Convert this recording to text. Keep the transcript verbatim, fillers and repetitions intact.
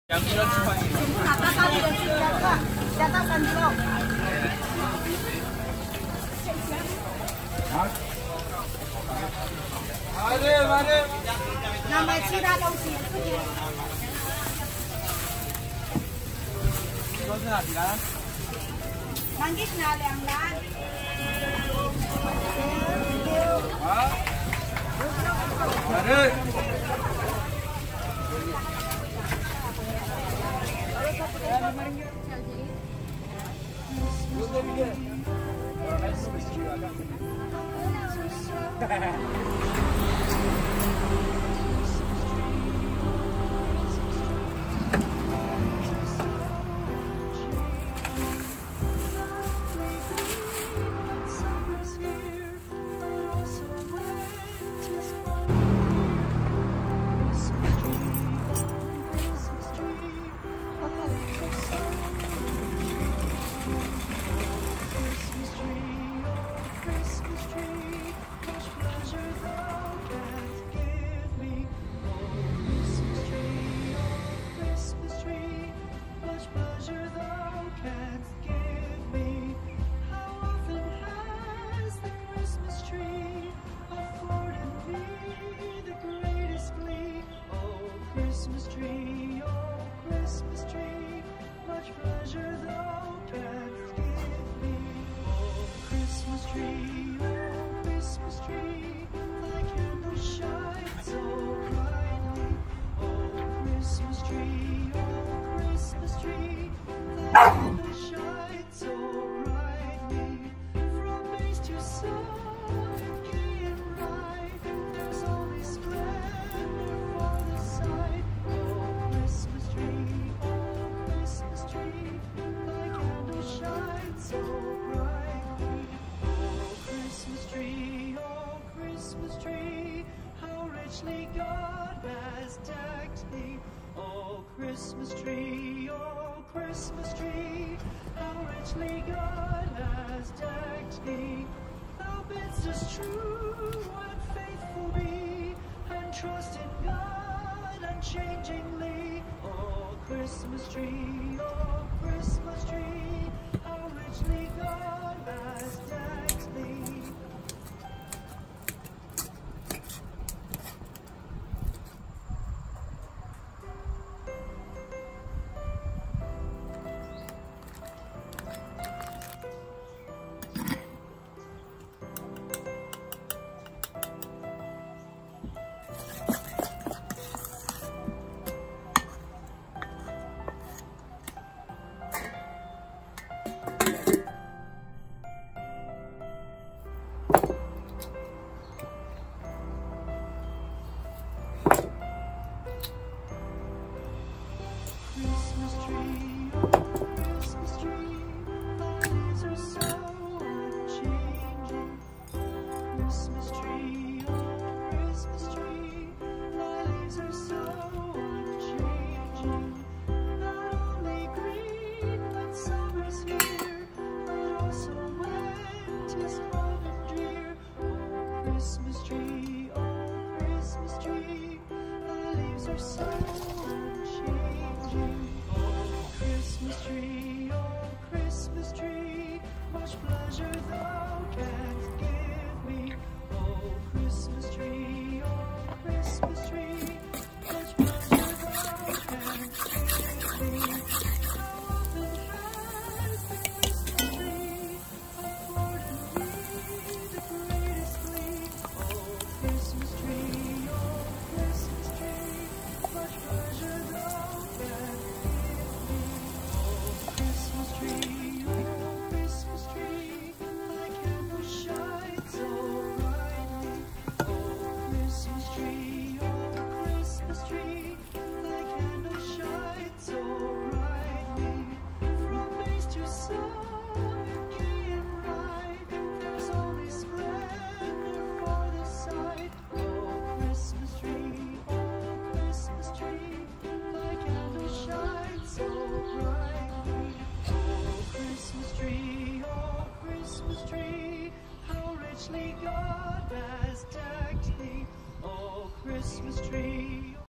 两个人吃饭。 好，八八六七两个，两到三斤肉。 好。好的，好的。 那买其他东西。 多是哪几个？ 满地拿两篮。 好。好的。 Christmas tree, oh Christmas tree, much pleasure thou canst give me. Oh Christmas tree, oh Christmas tree, thy candles shine so brightly. Oh Christmas tree, oh Christmas tree, thy candles shine so brightly. From base to sun, gay and bright, there's always splendor for the sight. Christmas tree, oh Christmas tree, thy candle shines so brightly. Oh Christmas tree, oh Christmas tree, how richly God has decked thee. Oh Christmas tree, oh Christmas tree, how richly God has decked thee. Thou bidst us true and faithful be, and trust in God unchangingly. Oh Christmas tree, oh Christmas tree, how richly God has decked thee. Christmas tree, oh Christmas tree, thy leaves are so unchanging. Christmas tree, oh Christmas tree, thy leaves are so unchanging. Not only green when summer's here, but also when 'tis cold and drear. Oh Christmas tree, oh Christmas tree, thy leaves are so